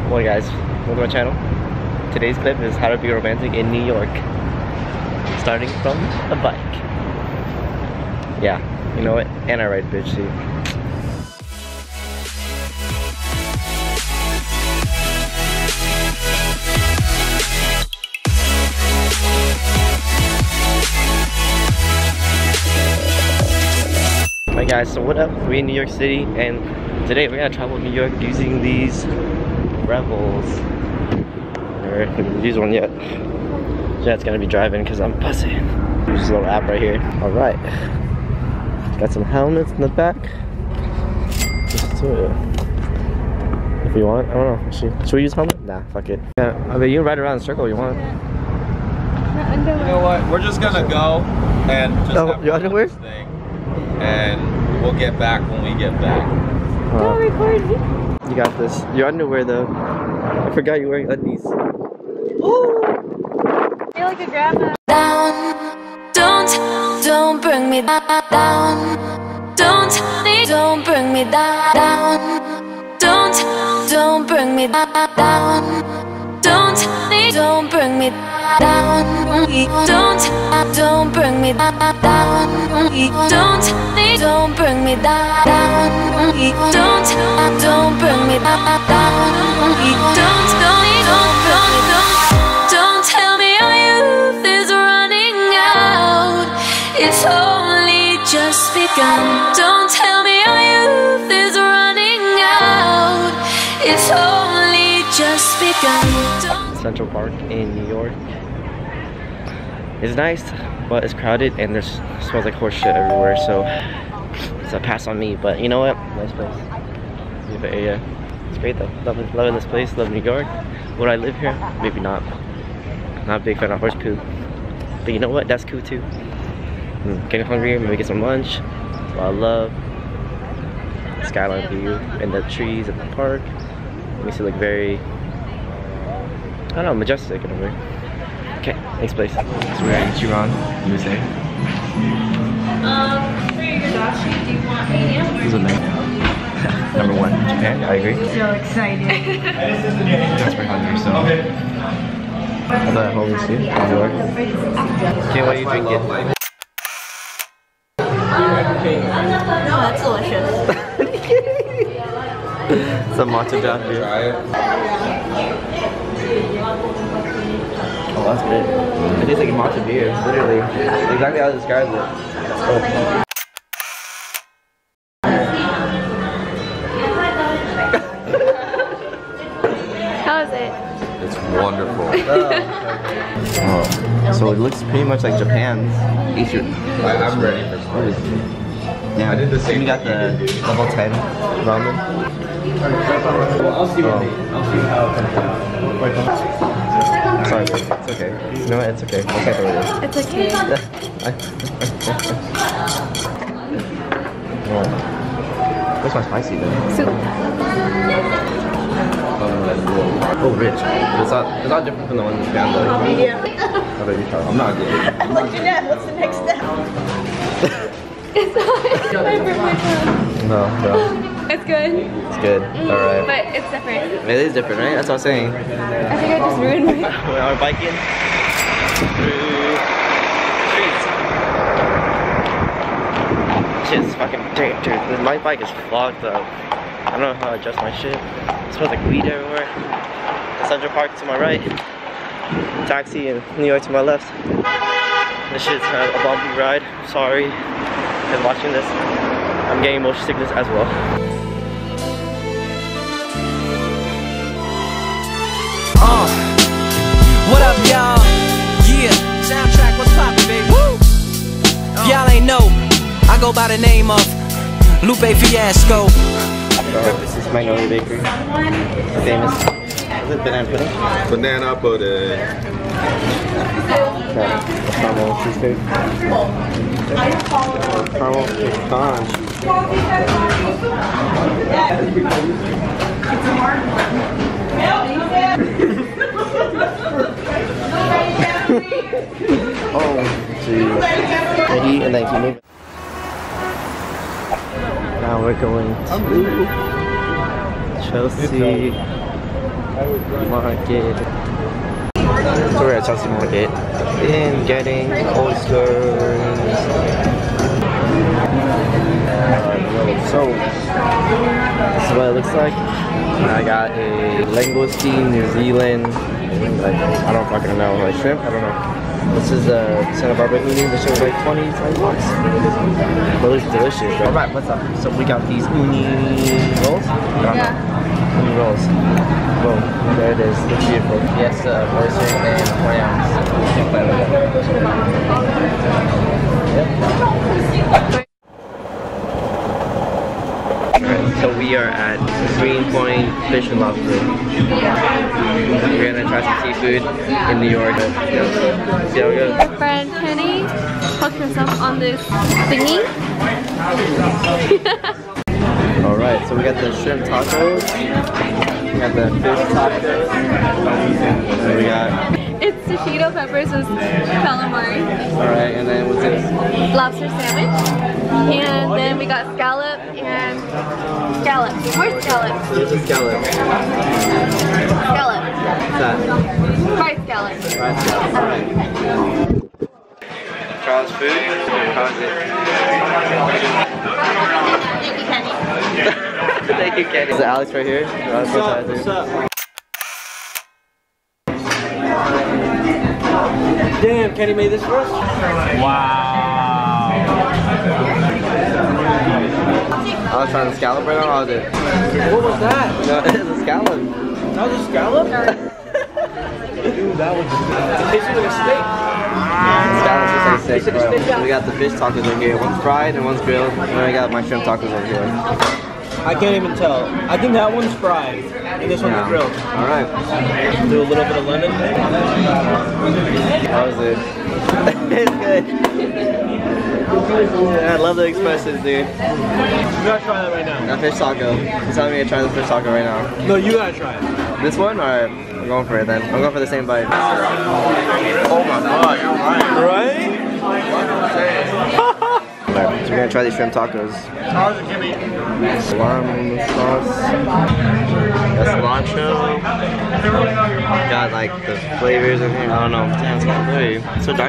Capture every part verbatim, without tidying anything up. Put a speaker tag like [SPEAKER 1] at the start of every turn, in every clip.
[SPEAKER 1] Well guys, welcome to my channel. Today's clip is how to be romantic in New York. Starting from a bike. Yeah, you know what? And I ride bitch too. Alright guys, so what up? We're in New York City and today we're gonna travel New York using these Rebels. Never used one yet. Yeah, it's gonna be driving because I'm buzzing. Use this little app right here. Alright. Got some helmets in the back. Just do it. If you want, I don't know. Should, should we use helmet? Nah, fuck it. Yeah, I mean, you can ride around in a circle if you want.
[SPEAKER 2] You know what? We're just gonna go and just
[SPEAKER 1] oh,
[SPEAKER 2] have
[SPEAKER 1] your underwear?
[SPEAKER 2] This thing, and we'll get back when we get back.
[SPEAKER 1] Uh, don't record me. You got this. Your underwear though. I forgot you're wearing undies.
[SPEAKER 3] Ooh! I feel like a grandma. Down, don't, don't bring me down. Don't, don't bring me down. Don't, don't bring me down. Don't, don't bring me down. Don't, don't bring me down. Don't, don't bring me down. Don't, don't bring me down. Don't, don't, don't, don't, don't tell me our youth is running out. It's only just begun. Don't tell me our youth is running out. It's only just begun.
[SPEAKER 1] Central Park in New York. It's nice, but it's crowded and there's smells like horse shit everywhere, so it's a pass on me. But you know what? Nice place. Beautiful area. It's great though. Loving, loving this place. Love New York. Would I live here? Maybe not. Not a big fan of horse poo. But you know what? That's cool too. Mm, getting hungry. Maybe get some lunch. What I love. Skyline view and the trees at the park. Makes it look very, I don't know, majestic in a way. Okay, next place. So we're at Ichiran, U S A.
[SPEAKER 3] Um, for your dashi, do you want medium?
[SPEAKER 1] This is a nice. Number one, Japan. I agree.
[SPEAKER 3] So excited.
[SPEAKER 1] That's pretty hungry, so. I'm not home too. New York. Okay, what are you drinking?
[SPEAKER 3] No, that's delicious.
[SPEAKER 1] Some matcha down here. Oh, that's good. It tastes like a matcha beer, literally. Exactly how I described it. Oh.
[SPEAKER 3] How is it?
[SPEAKER 2] It's wonderful.
[SPEAKER 1] Oh. So it looks pretty much like Japan's. Asian.
[SPEAKER 2] I, I'm ready for spice.
[SPEAKER 1] Yeah,
[SPEAKER 2] I did the same.
[SPEAKER 1] You got the level ten ramen.
[SPEAKER 2] Well, I'll see what they, I'll see how it comes out.
[SPEAKER 1] Sorry, it's okay. You know what? It's okay. I'll take it.
[SPEAKER 3] It's okay.
[SPEAKER 1] Oh. What's my spicy though?
[SPEAKER 3] Soup.
[SPEAKER 1] Oh, rich. It's not, it's not different from the one in Japan though.
[SPEAKER 3] Medium.
[SPEAKER 1] How about you try?
[SPEAKER 2] I'm not good. I'm not good.
[SPEAKER 3] Jeanette, what's the next step? It's not my birthday.
[SPEAKER 1] No, no.
[SPEAKER 3] It's good.
[SPEAKER 1] It's good.
[SPEAKER 3] Mm,
[SPEAKER 1] Alright.
[SPEAKER 3] but it's different.
[SPEAKER 1] It is different, right? That's what I'm saying.
[SPEAKER 3] I think I just ruined my...
[SPEAKER 1] We are biking through streets. Shit's fucking dirty, dude. My bike is clogged up. I don't know how to adjust my shit. It smells like weed everywhere. The Central Park to my right. Taxi in New York to my left. This shit's a bumpy ride. Sorry if watching this. I'm getting motion sickness as well.
[SPEAKER 4] Uh, what up, y'all? Yeah, soundtrack, what's poppin', baby? Woo! Uh. Y'all ain't know, I go by the name of Lupe Fiasco.
[SPEAKER 1] So, this is Magnolia Bakery. Famous. Is it banana pudding?
[SPEAKER 2] Banana pudding.
[SPEAKER 1] Okay, caramel cheesecake. Caramel pecan. Oh, geez. Eat and then keep moving. Now we're going to Chelsea Market. So we're at Chelsea Market and getting oysters. Alright, so this is what it looks like. I got a langoustine, New Zealand, like, I don't fucking know, like shrimp, I don't know. This is a Santa Barbara uni. This was like twenty, twenty bucks. But it looks delicious. Right? Alright, what's up? So we got these uni rolls? Yeah. Uni rolls. Boom. There it is. Looks beautiful. Yes, uh, oyster and twenty ounce. Yep. Alright, so we are at Green Point Fish and Lobster. We're gonna try some seafood in New York. See how it goes.
[SPEAKER 5] My friend Kenny hooked us up on this thingy.
[SPEAKER 1] Alright, so we got the shrimp tacos. We got the fish tacos. And we got...
[SPEAKER 5] It's shishito peppers with calamari.
[SPEAKER 1] Alright, and then what's this?
[SPEAKER 5] Lobster sandwich. And then we got scallop and scallop. Where's scallop?
[SPEAKER 1] This is scallop.
[SPEAKER 5] Scallop.
[SPEAKER 1] What's that?
[SPEAKER 5] Fried scallop.
[SPEAKER 1] Fried scallop. Alright. Charles food. How's it?
[SPEAKER 5] Thank you, Kenny.
[SPEAKER 1] Thank you, Kenny. Is it Alex right here? What's up? What's up?
[SPEAKER 2] Damn, Kenny made this for us? Wow.
[SPEAKER 1] I was trying to scallop right now. How was it?
[SPEAKER 2] What was that?
[SPEAKER 1] No, it's a scallop.
[SPEAKER 2] That was a scallop? Dude, that was it tastes like a steak.
[SPEAKER 1] Scallops just like steak, bro. We got the fish tacos over here. One's fried and one's grilled. And then I got my shrimp tacos over here.
[SPEAKER 2] I can't even tell. I think that one's fried and this one's
[SPEAKER 1] Yeah.
[SPEAKER 2] grilled.
[SPEAKER 1] Alright.
[SPEAKER 2] Do a little bit of lemon.
[SPEAKER 1] How was it? It's good. Yeah, I love the expressions, dude.
[SPEAKER 2] You gotta try that right now.
[SPEAKER 1] That fish taco. You're telling me to try the fish taco right now.
[SPEAKER 2] No, you gotta try it.
[SPEAKER 1] This one? Alright. I'm going for it then. I'm going for the same bite.
[SPEAKER 2] Oh my god, you're right. Right?
[SPEAKER 1] Alright, so we're gonna try these shrimp tacos.
[SPEAKER 2] How's it, Kimmy?
[SPEAKER 1] Salami sauce. Got cilantro. Got like the flavors in here. I don't know. Damn, it's kind of blurry. It's so dark.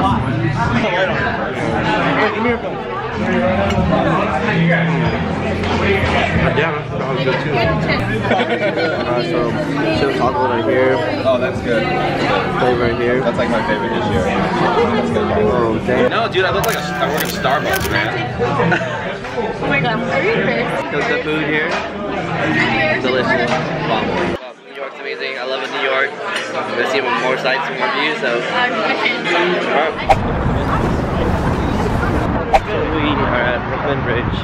[SPEAKER 1] Yeah, that was good too. uh, so, shrimp taco right here.
[SPEAKER 6] Oh, that's good.
[SPEAKER 1] Flavor right here.
[SPEAKER 6] That's like my favorite dish here. That's good.
[SPEAKER 1] Oh, damn.
[SPEAKER 6] No, dude, I look like a, I work at Starbucks, man.
[SPEAKER 5] Oh my god, I'm hungry.
[SPEAKER 1] Cooked the food here. Delicious. Bomb. New York's amazing. I love it, New York. I'm gonna see more sights and more views, so. Alright. So we are at Brooklyn Bridge.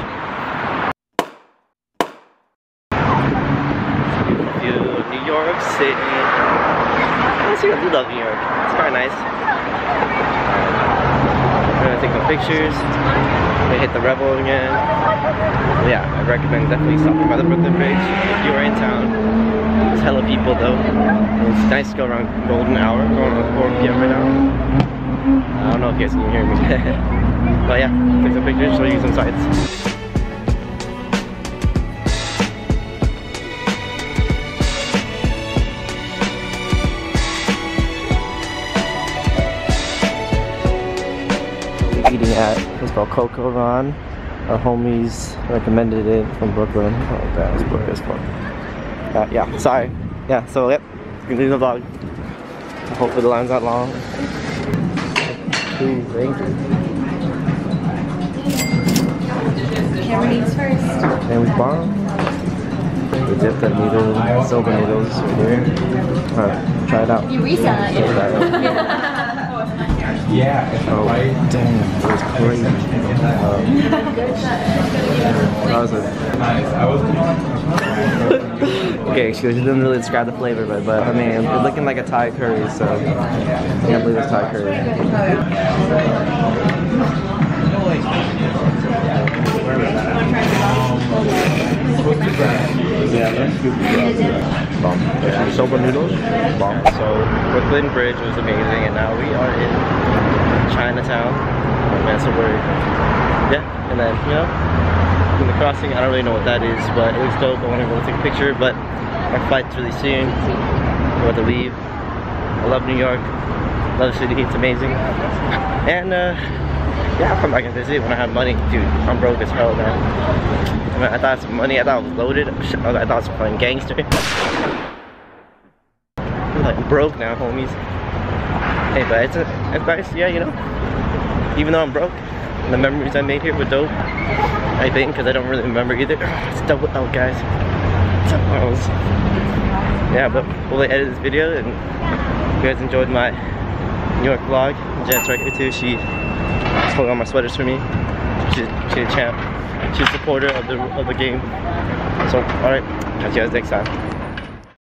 [SPEAKER 1] View of New York City. Honestly, I do love New York. It's quite nice. We're gonna take some pictures. We're gonna hit the Rebel again. Yeah, I recommend definitely stopping by the Brooklyn Bridge if you are in town. There's hella people though. It's nice to go around golden hour. We're going around four P M right now. I don't know if you guys can hear me. But yeah, take some pictures, show you some sights. Eating at, it's called Coco Ron. Our homies recommended it from Brooklyn. Oh, that was broke as fuck. Uh, yeah, sorry. Yeah, so yep, you can leave the vlog. Hopefully the line's not long. Ooh, thank you.
[SPEAKER 5] Camera needs first.
[SPEAKER 1] And we bomb. We dip the noodles, soba noodles right here. Alright, try it out.
[SPEAKER 5] You resell it.
[SPEAKER 1] Yeah.
[SPEAKER 6] Yeah.
[SPEAKER 1] Oh, damn, it was crazy. Um, that was a... Okay, excuse me, didn't really describe the flavor, but, but I mean, it's looking like a Thai curry, so I can't believe it's Thai curry. Bomb. There's soba noodles. Bomb. So Brooklyn Bridge was amazing, and now we are in Chinatown. Oh, man, so we're yeah, and then you know, in the crossing. I don't really know what that is, but it looks dope. I want to go take a picture, but our flight's really soon. We're about to leave. I love New York. Love the city. It's amazing. And uh, yeah, I'll come back and visit when I have money. Dude, I'm broke as hell now. I mean, I thought some money. I thought I was loaded. I thought I was playing gangster. I'm like broke now, homies. Hey, but it's, a, it's nice. Yeah, you know. Even though I'm broke, the memories I made here were dope. I think, because I don't really remember either. It's double out, guys. It's yeah, but we'll edit this video, and if you guys enjoyed my New York vlog. Jen's right here too. She pulled on my sweaters for me. She's, she's a champ. She's a supporter of the of the game. So, all right, catch you guys next time.